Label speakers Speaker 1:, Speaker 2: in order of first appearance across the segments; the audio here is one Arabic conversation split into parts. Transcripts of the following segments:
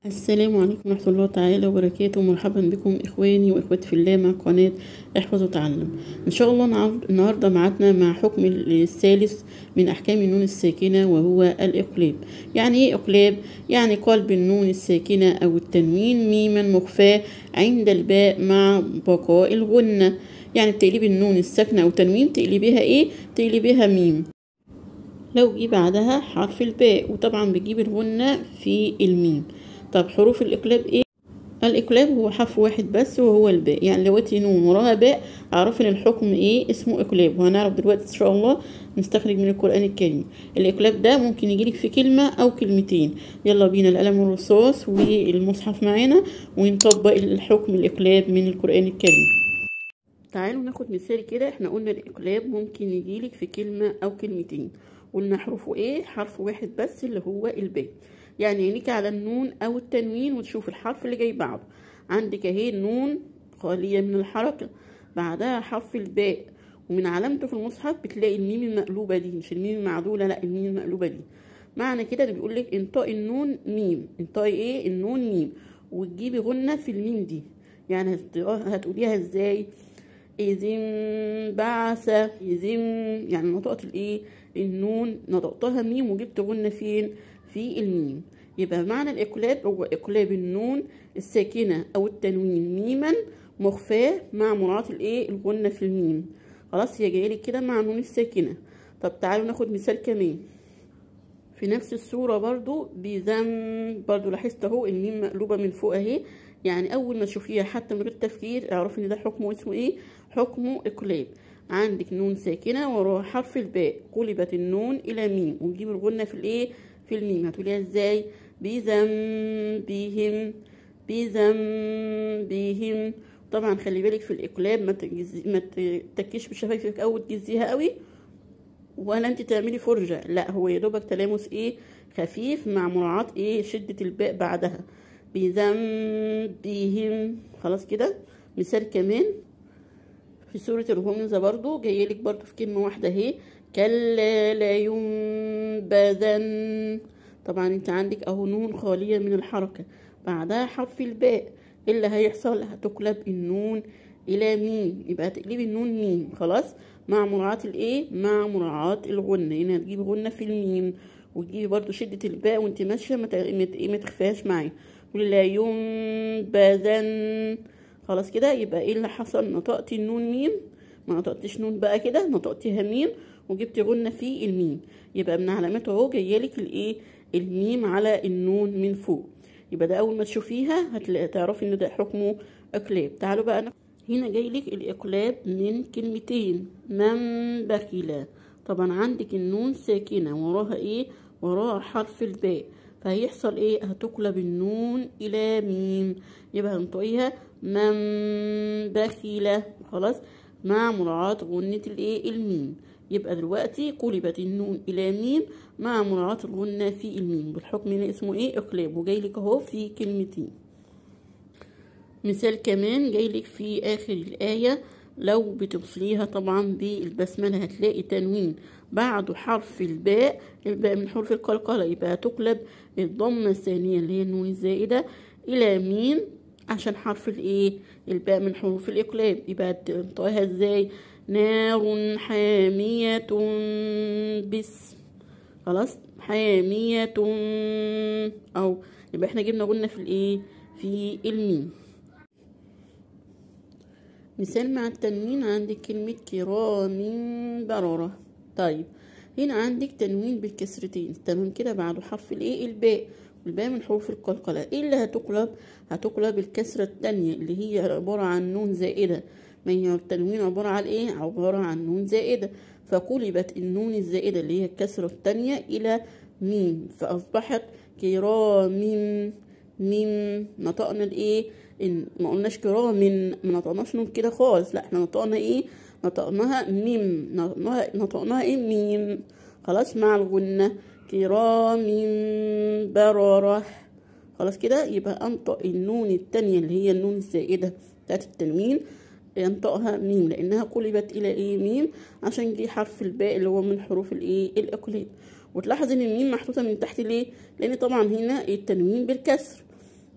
Speaker 1: السلام عليكم ورحمة الله تعالى وبركاته. مرحبا بكم إخواني وإخواتي في الله مع قناة احفظ وتعلم. إن شاء الله النهاردة معادنا مع حكم الثالث من أحكام النون الساكنة وهو الإقلاب. يعني إيه إقلاب؟ يعني قلب النون الساكنة أو التنوين ميما مخفاة عند الباء مع بقاء الغنة. يعني بتقلب النون الساكنة أو تنوين تقلبيها إيه؟ تقلبيها ميم لو جه بعدها حرف الباء، وطبعا بتجيب الغنة في الميم. طب حروف الإقلاب إيه؟ الإقلاب هو حرف واحد بس وهو الباء. يعني لو نون وراها باء أعرف إن الحكم إيه؟ اسمه إقلاب. وهنعرف دلوقتي إن شاء الله نستخرج من القرآن الكريم. الإقلاب ده ممكن يجيلك في كلمة أو كلمتين. يلا بينا القلم والرصاص والمصحف معانا ونطبق الحكم الإقلاب من القرآن الكريم. تعالوا ناخد مثال كده. احنا قلنا الإقلاب ممكن يجيلك في كلمة أو كلمتين. قلنا حروفه إيه؟ حرف واحد بس اللي هو الباء. يعني عينيك على النون او التنوين وتشوف الحرف اللي جاي بعده. عندك اهي النون خالية من الحركة، بعدها حرف الباء، ومن علامته في المصحف بتلاقي الميم المقلوبة دي، مش الميم المعدولة، لا الميم المقلوبة دي. معنى كده ده بيقول لك انطقي النون ميم. انطقي ايه؟ النون ميم، وتجيبي غنة في الميم دي. يعني هتقوليها ازاي؟ إذ انبعث. يعني نطقت الايه؟ النون نطقتها ميم وجبت غنة فين؟ في الميم. يبقى معنى الإقلاب هو إقلاب النون الساكنة أو التنوين ميما مخفاة مع مراعاة الايه؟ الغنة في الميم. خلاص هي جايلك كده مع النون الساكنة. طب تعالوا ناخد مثال كمان في نفس الصورة برضو. بذنب برضو لاحظت اهو الميم مقلوبة من فوق اهي. يعني اول ما تشوفيها حتى من غير تفكير اعرفي ان ده حكمه اسمه ايه؟ حكمه اقلاب. عندك نون ساكنة وراها حرف الباء، قلبت النون الى ميم ونجيب الغنة في الايه؟ في الميم. هتقوليها ازاي؟ بذنبهم. بذنبهم. طبعا خلي بالك في الاقلاب ما تتكيش بشفايفك او تجزيها قوي، ولا انت تعملي فرجة، لا هو يا دوبك تلامس ايه؟ خفيف مع مراعاة ايه؟ شدة الباء بعدها. بذنبهم. خلاص كده. مثال كمان في سورة الهمزة برضو جايلك برضو في كلمة واحدة اهي. كلا لا ينبذن. طبعا انت عندك اهو نون خالية من الحركة، بعدها حرف الباء. ايه اللي هيحصل؟ هتقلب النون الى ميم، يبقى تقلبي النون ميم. خلاص مع مراعاة الايه؟ مع مراعاة الغنة. هنا هتجيبي غنة في الميم، وتجيبي برضو شدة الباء وانت ماشية ما تخفاش معايا. لا ينبذن. خلاص كده. يبقى ايه اللي حصل؟ نطقتي النون ميم، ما نطقتش نون بقى كده، نطقتيها ميم وجبتي غنة في الميم. يبقى من علامته اهو جايلك الايه؟ الميم على النون من فوق. يبقى ده اول ما تشوفيها تعرفي ان ده حكمه اقلاب. تعالوا بقى هنا جايلك الإقلاب من كلمتين. من بخل. طبعا عندك النون ساكنة وراها ايه؟ وراها حرف الباء، فهيحصل ايه؟ هتقلب النون إلى ميم، يبقى هنطقيها من بخل. خلاص مع مراعاة غنة الايه؟ الميم. يبقى دلوقتي قلبت النون إلى ميم مع مراعاة الغنة في الميم. بالحكم هنا اسمه ايه؟ إقلاب، وجايلك اهو في كلمتين. مثال كمان جايلك في آخر الآية. لو بتوصليها طبعا بالبسملة هتلاقي تنوين بعده حرف الباء. الباء من حروف القلقلة، يبقى تقلب الضمة الثانية اللي هي النون الزائدة إلى ميم عشان حرف الايه؟ الباء من حروف الإقلاب. يبقى تنطقها ازاي؟ نار حامية بس. خلاص حامية أو يبقى احنا جبنا قلنا في الايه؟ في الميم. مثال مع التنوين عندك كلمة كرام بررة. طيب هنا عندك تنوين بالكسرتين تمام كده، بعده حرف الايه؟ الباء، والباء من حروف القلقلة. ايه اللي هتقلب؟ هتقلب الكسرة التانية اللي هي عبارة عن نون زائدة. ما هي التنوين عبارة عن ايه؟ عبارة عن نون زائدة، فقلبت النون الزائدة اللي هي الكسرة التانية إلى ميم، فأصبحت كرام. ميم. نطقنا الايه؟ إن ما قلناش كرام ما نطقناش نون كده خالص، لا احنا نطقنا ايه؟ نطقناها ميم. نطقناها ايه؟ ميم. خلاص مع الغنة. كرام بررة. خلاص كده. يبقى انطق النون التانية اللي هي النون الزائدة بتاعت التنوين، ينطقها ميم لانها قلبت الى ايه؟ ميم، عشان دي حرف الباء اللي هو من حروف الايه؟ الاقلاب. وتلاحظ ان الميم محطوطة من تحت ليه؟ لان طبعا هنا التنوين بالكسر.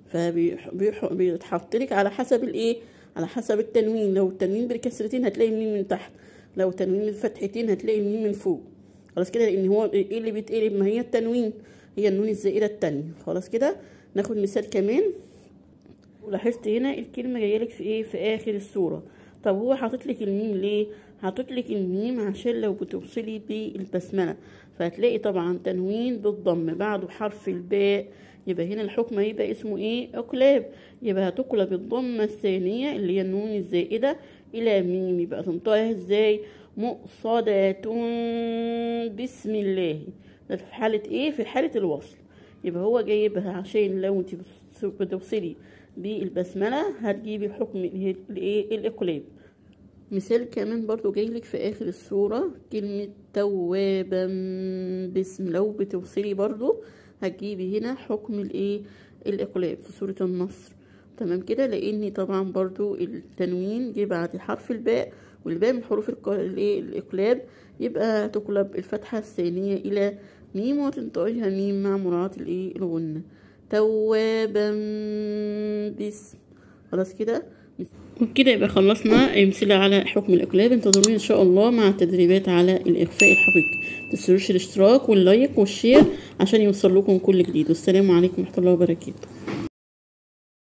Speaker 1: فبيتحط لك على حسب الايه، على حسب التنوين. لو التنوين بالكسرتين هتلاقي الميم من تحت، لو تنوين بالفتحتين هتلاقي الميم من فوق. خلاص كده، لان هو ايه اللي بيتقلب؟ ما هي التنوين، هي النون الزائده التانية. خلاص كده، ناخد مثال كمان. ولاحظت هنا الكلمه جايه لك في ايه؟ في اخر الصوره. طب هو حاطط لك الميم ليه؟ حاطط لك الميم عشان لو بتوصلي بالبسمله فهتلاقي طبعا تنوين بالضم بعده حرف الباء، يبقى هنا الحكم هيبقى اسمه ايه؟ اقلاب. يبقى هتقلب الضمه الثانيه اللي هي النون الزائده الى ميم. يبقى تنطقها ازاي؟ مؤصدة بسم الله. ده في حالة ايه؟ في حالة الوصل. يبقى هو جايبها عشان لو انت بتوصلي بالبسملة هتجيبي حكم الايه؟ الاقلاب. مثال كمان برضو جايلك في اخر الصورة، كلمة توابا باسم، لو بتوصلي برضو هتجيبي هنا حكم الايه؟ الاقلاب في سورة النصر. تمام كده، لان طبعا برضو التنوين جه بعد حرف الباء، والباء من حروف الاقلاب، يبقى تقلب الفتحة الثانية الى ميم وتنطقيها ميم مع مراعاة الايه؟ الغنة. توابا باسم. خلاص كده، وبكده يبقى خلصنا امثله على حكم الاقلاب. انتظروني ان شاء الله مع التدريبات على الاخفاء الحقيقي. متنسوش الاشتراك واللايك والشير عشان يوصل لكم كل جديد. والسلام عليكم ورحمه الله وبركاته.